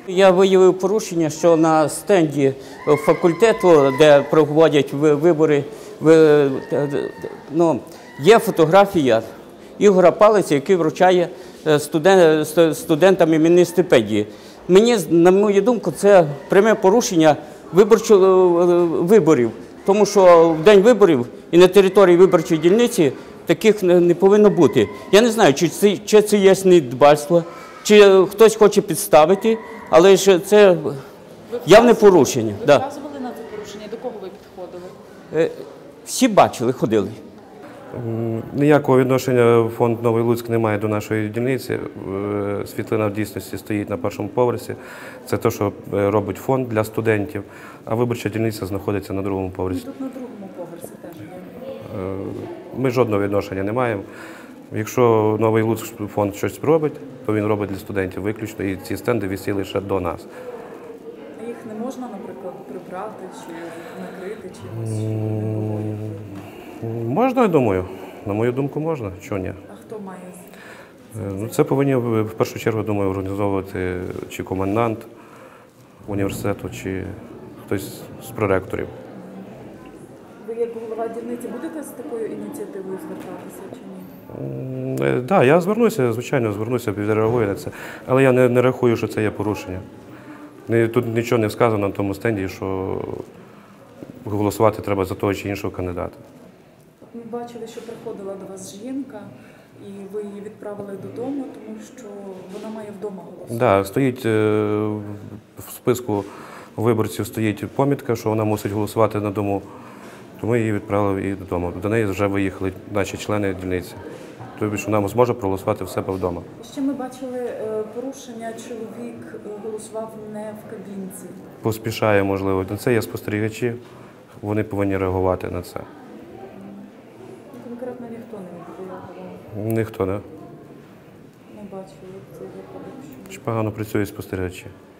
Я виявив порушення, що на стенді факультету, де проводять вибори, є фотографія Ігоря Палиця, який вручає студентам іменні стипендії. Мені, на мою думку, це пряме порушення виборів, тому що в день виборів і на території виборчої дільниці таких не повинно бути. Я не знаю, чи це є недбальство, чи хтось хоче підставити, але ж це явне порушення. Ви вказували на це порушення? До кого ви підходили? Всі бачили, ходили. Ніякого відношення фонд Новий Луцьк не має до нашої дільниці. Світлина в дійсності стоїть на першому поверсі. Це те, що робить фонд для студентів, а виборча дільниця знаходиться на другому поверсі. Тут на другому поверсі теж є. Ми жодного відношення не маємо. Якщо Новий Луцьк фонд щось робить, то він робить для студентів виключно, і ці стенди висіли ще до нас. А їх не можна, наприклад, прибрати чи накрити чимось? Можна, я думаю. На мою думку, можна. Чого ні? А хто має? Це повинні, в першу чергу, думаю, організовувати чи комендант університету, чи хтось з проректорів. Ви як голова дільниці будете з такою ініціативою звертатися чи ні? Так, я звернуся, звичайно, звернуся, відреагую на це. Але я не рахую, що це є порушення. Тут нічого не сказано на тому стенді, що голосувати треба за того чи іншого кандидата. Ми бачили, що приходила до вас жінка, і ви її відправили додому, тому що вона має вдома голосувати. Так, стоїть в списку виборців стоїть помітка, що вона мусить голосувати на дому, тому її відправили і додому. До неї вже виїхали наші члени дільниці. Тобто, що вона зможе проголосувати в себе вдома. Ще ми бачили порушення, чоловік голосував не в кабінці. Поспішає, можливо. На це є спостерігачі, вони повинні реагувати на це. Конкретно ніхто не відреагував? Ніхто, не. Не бачили цей випадок. Чи погано працюють спостерігачі.